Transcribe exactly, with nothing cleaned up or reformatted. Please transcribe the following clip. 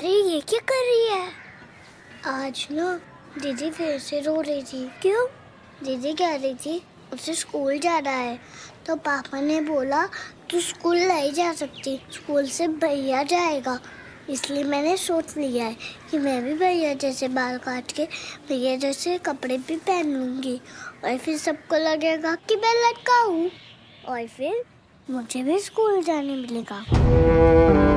अरे ये क्या कर रही है? आज ना दीदी फिर से रो रही थी। क्यों? दीदी कह रही थी उसे स्कूल जाना है, तो पापा ने बोला तू स्कूल नहीं जा सकती, स्कूल से भैया जाएगा। इसलिए मैंने सोच लिया है कि मैं भी भैया जैसे बाल काट के भैया जैसे कपड़े भी पहन लूंगी, और फिर सबको लगेगा कि मैं लड़का हूँ, और फिर मुझे भी स्कूल जाने मिलेगा।